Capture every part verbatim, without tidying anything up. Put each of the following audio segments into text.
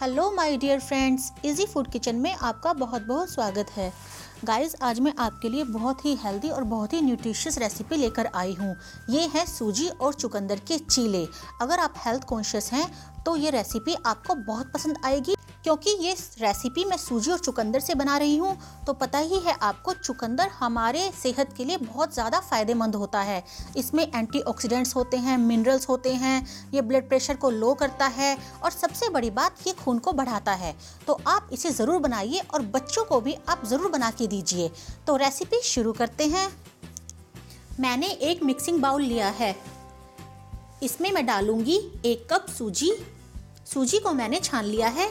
Hello my dear friends, easy food kitchen में आपका बहुत बहुत स्वागत है। गाइस, आज मैं आपके लिए बहुत ही हेल्दी और बहुत ही न्यूट्रिशियस रेसिपी लेकर आई हूँ। ये है सूजी और चुकंदर के चीले। अगर आप हेल्थ कॉन्शियस हैं तो ये रेसिपी आपको बहुत पसंद आएगी, क्योंकि ये रेसिपी मैं सूजी और चुकंदर से बना रही हूँ। तो पता ही है आपको, चुकंदर हमारे सेहत के लिए बहुत ज़्यादा फायदेमंद होता है। इसमें एंटीऑक्सीडेंट्स होते हैं, मिनरल्स होते हैं, ये ब्लड प्रेशर को लो करता है और सबसे बड़ी बात, ये खून को बढ़ाता है। तो आप इसे ज़रूर बनाइए और बच्चों को भी आप ज़रूर बना के दीजिए। तो रेसिपी शुरू करते हैं। मैंने एक मिक्सिंग बाउल लिया है। इसमें मैं डालूंगी एक कप सूजी। सूजी को मैंने छान लिया है।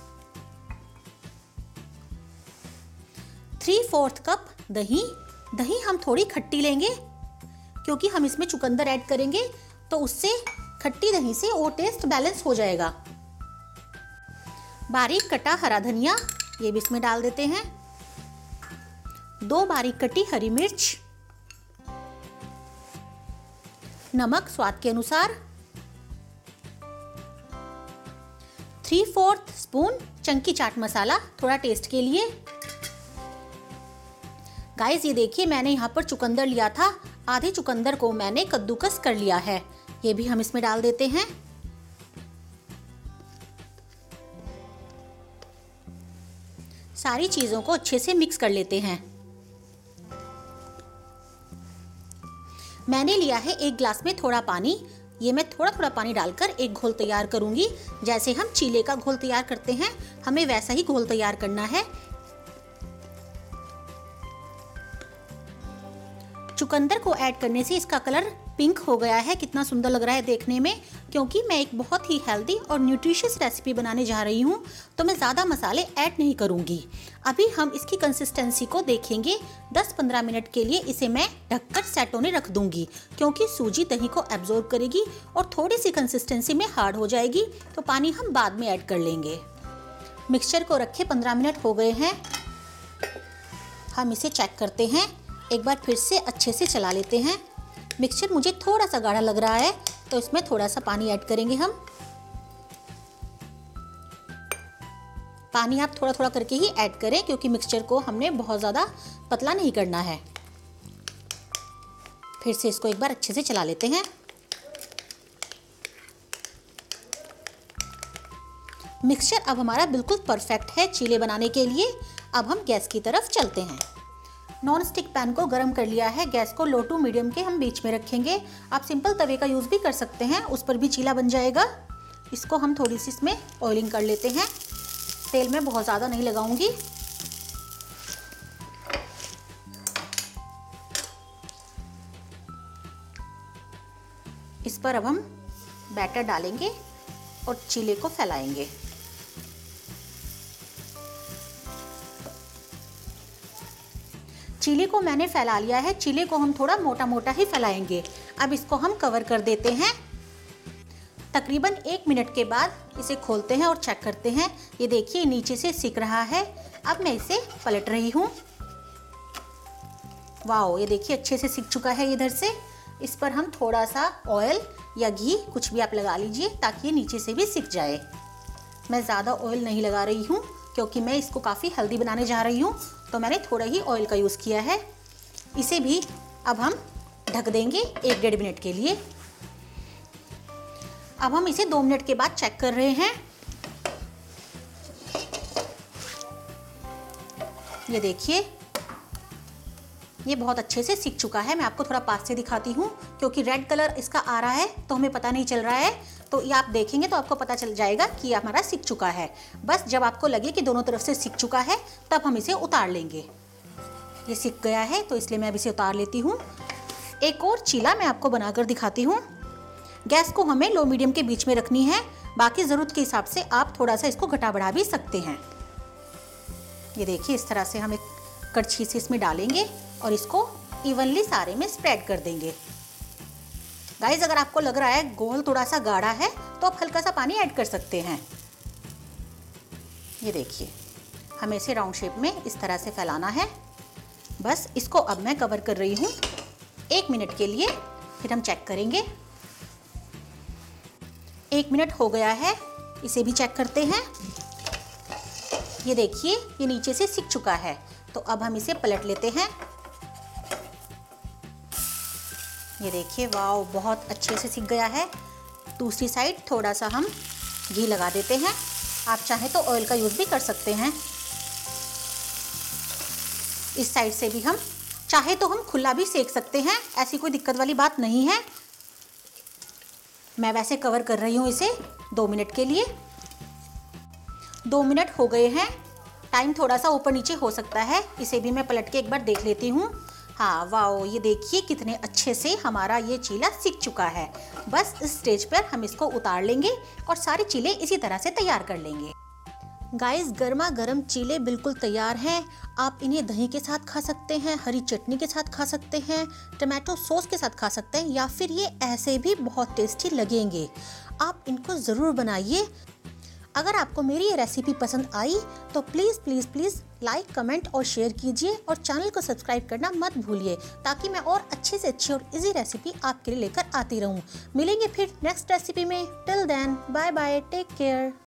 थ्री फोर्थ कप दही। दही हम थोड़ी खट्टी लेंगे, क्योंकि हम इसमें चुकंदर ऐड करेंगे, तो उससे खट्टी दही से वो टेस्ट बैलेंस हो जाएगा। बारीक कटा हरा धनिया, ये भी इसमें डाल देते हैं। दो बारीक कटी हरी मिर्च। नमक स्वाद के अनुसार। Three fourth spoon chunky chaat masala, थोड़ा टेस्ट के लिए। गाइस, ये देखिए, मैंने यहाँ पर चुकंदर लिया था। आधे चुकंदर को मैंने कद्दूकस कर लिया है। ये भी हम इसमें डाल देते हैं। सारी चीजों को अच्छे से मिक्स कर लेते हैं। मैंने लिया है एक गिलास में थोड़ा पानी। ये मैं थोड़ा थोड़ा पानी डालकर एक घोल तैयार करूंगी। जैसे हम चीले का घोल तैयार करते हैं, हमें वैसा ही घोल तैयार करना है। चुकंदर को ऐड करने से इसका कलर पिंक हो गया है। कितना सुंदर लग रहा है देखने में। क्योंकि मैं एक बहुत ही हेल्दी और न्यूट्रिशियस रेसिपी बनाने जा रही हूँ, तो मैं ज़्यादा मसाले ऐड नहीं करूँगी। अभी हम इसकी कंसिस्टेंसी को देखेंगे। दस पंद्रह मिनट के लिए इसे मैं ढककर सेट होने रख दूँगी, क्योंकि सूजी दही को एब्जॉर्ब करेगी और थोड़ी सी कंसिस्टेंसी में हार्ड हो जाएगी, तो पानी हम बाद में ऐड कर लेंगे। मिक्सचर को रखे पंद्रह मिनट हो गए हैं। हम इसे चेक करते हैं। एक बार फिर से अच्छे से चला लेते हैं। मिक्सचर मुझे थोड़ा सा गाढ़ा लग रहा है, तो इसमें थोड़ा सा पानी ऐड करेंगे हम। पानी आप थोड़ा थोड़ा करके ही ऐड करें, क्योंकि मिक्सचर को हमने बहुत ज़्यादा पतला नहीं करना है। फिर से इसको एक बार अच्छे से चला लेते हैं। मिक्सचर अब हमारा बिल्कुल परफेक्ट है चीले बनाने के लिए। अब हम गैस की तरफ चलते हैं। नॉन स्टिक पैन को गरम कर लिया है। गैस को लो टू मीडियम के हम बीच में रखेंगे। आप सिंपल तवे का यूज़ भी कर सकते हैं, उस पर भी चीला बन जाएगा। इसको हम थोड़ी सी इसमें ऑयलिंग कर लेते हैं। तेल में बहुत ज़्यादा नहीं लगाऊंगी। इस पर अब हम बैटर डालेंगे और चीले को फैलाएंगे। चीले को मैंने फैला लिया है। चीले को हम थोड़ा मोटा मोटा ही फैलाएंगे। अब इसको हम कवर कर देते हैं। तकरीबन एक मिनट के बाद इसे खोलते हैं और चेक करते हैं। ये देखिए, नीचे से सिक रहा है। अब मैं इसे पलट रही हूँ। वाओ, ये देखिए अच्छे से सिक चुका है इधर से। इस पर हम थोड़ा सा ऑयल या घी, कुछ भी आप लगा लीजिए, ताकि ये नीचे से भी सिक जाए। मैं ज़्यादा ऑयल नहीं लगा रही हूँ, क्योंकि मैं इसको काफ़ी हेल्दी बनाने जा रही हूँ, तो मैंने थोड़ा ही ऑयल का यूज़ किया है। इसे भी अब हम ढक देंगे एक डेढ़ मिनट के लिए। अब हम इसे दो मिनट के बाद चेक कर रहे हैं। ये देखिए, ये बहुत अच्छे से सिक चुका है। मैं आपको थोड़ा पास से दिखाती हूँ, क्योंकि रेड कलर इसका आ रहा है तो हमें पता नहीं चल रहा है। तो ये आप देखेंगे तो आपको पता चल जाएगा कि ये हमारा सिक चुका है। बस जब आपको लगे कि दोनों तरफ से सिक चुका है, तब हम इसे उतार लेंगे। ये सिक गया है, तो इसलिए मैं अब इसे उतार लेती हूँ। एक और चीला मैं आपको बनाकर दिखाती हूँ। गैस को हमें लो मीडियम के बीच में रखनी है। बाकी ज़रूरत के हिसाब से आप थोड़ा सा इसको घटा बढ़ा भी सकते हैं। ये देखिए, इस तरह से हम एक कड़छी से इसमें डालेंगे और इसको इवनली सारे में स्प्रेड कर देंगे। गाइस, अगर आपको लग रहा है गोल थोड़ा सा गाढ़ा है, तो आप हल्का सा पानी ऐड कर सकते हैं। ये देखिए, हमें इसे राउंड शेप में इस तरह से फैलाना है। बस इसको अब मैं कवर कर रही हूँ एक मिनट के लिए, फिर हम चेक करेंगे। एक मिनट हो गया है, इसे भी चेक करते हैं। ये देखिए ये नीचे से सिक चुका है। तो अब हम इसे पलट लेते हैं। ये देखिए वाओ, बहुत अच्छे से सिक गया है। दूसरी साइड थोड़ा सा हम घी लगा देते हैं। आप चाहे तो ऑयल का यूज़ भी कर सकते हैं। इस साइड से भी हम चाहे तो हम खुला भी सेक सकते हैं, ऐसी कोई दिक्कत वाली बात नहीं है। मैं वैसे कवर कर रही हूँ इसे दो मिनट के लिए। दो मिनट हो गए हैं। टाइम थोड़ा सा ऊपर नीचे हो सकता है, इसे भी मैं पलट के एक बार देख लेती हूँ। हाँ वाओ, ये देखिए कितने अच्छे से हमारा ये चीला सिक चुका है। बस इस स्टेज पर हम इसको उतार लेंगे और सारे चीले इसी तरह से तैयार कर लेंगे। गाइस, गर्मा गर्म चीले बिल्कुल तैयार हैं। आप इन्हें दही के साथ खा सकते हैं, हरी चटनी के साथ खा सकते हैं, टमाटो सॉस के साथ खा सकते हैं, या फिर ये ऐसे भी बहुत टेस्टी लगेंगे। आप इनको ज़रूर बनाइए। अगर आपको मेरी ये रेसिपी पसंद आई तो please please please like, comment और शेयर कीजिए और चैनल को सब्सक्राइब करना मत भूलिए, ताकि मैं और अच्छे से अच्छी और इजी रेसिपी आपके लिए लेकर आती रहूं। मिलेंगे फिर नेक्स्ट रेसिपी में। Till then bye bye, take care.